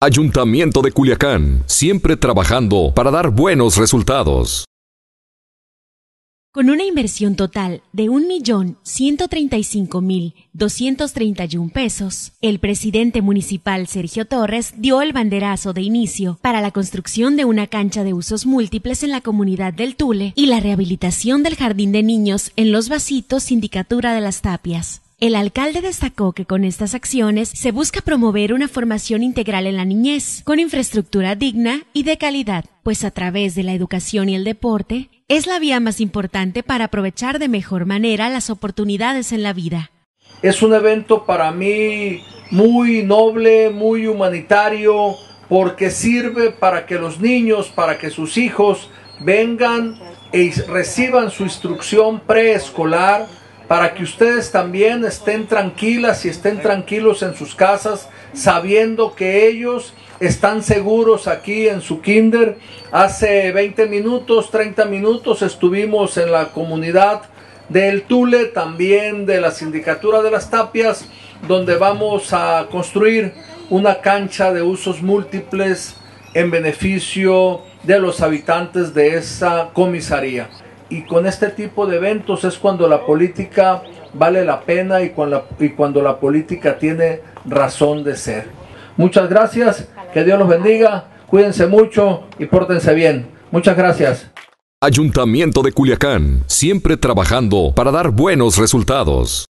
Ayuntamiento de Culiacán, siempre trabajando para dar buenos resultados. Con una inversión total de 1.135.231 pesos, el presidente municipal Sergio Torres dio el banderazo de inicio para la construcción de una cancha de usos múltiples en la comunidad del Tule y la rehabilitación del jardín de niños en Los Vasitos, Sindicatura de las Tapias. El alcalde destacó que con estas acciones se busca promover una formación integral en la niñez, con infraestructura digna y de calidad, pues a través de la educación y el deporte, es la vía más importante para aprovechar de mejor manera las oportunidades en la vida. Es un evento para mí muy noble, muy humanitario, porque sirve para que los niños, para que sus hijos vengan y reciban su instrucción preescolar, para que ustedes también estén tranquilas y estén tranquilos en sus casas, sabiendo que ellos están seguros aquí en su kinder. Hace 20 minutos, 30 minutos estuvimos en la comunidad del Tule, también de la Sindicatura de las Tapias, donde vamos a construir una cancha de usos múltiples en beneficio de los habitantes de esa comisaría. Y con este tipo de eventos es cuando la política vale la pena y cuando la política tiene razón de ser. Muchas gracias, que Dios los bendiga, cuídense mucho y pórtense bien. Muchas gracias. Ayuntamiento de Culiacán, siempre trabajando para dar buenos resultados.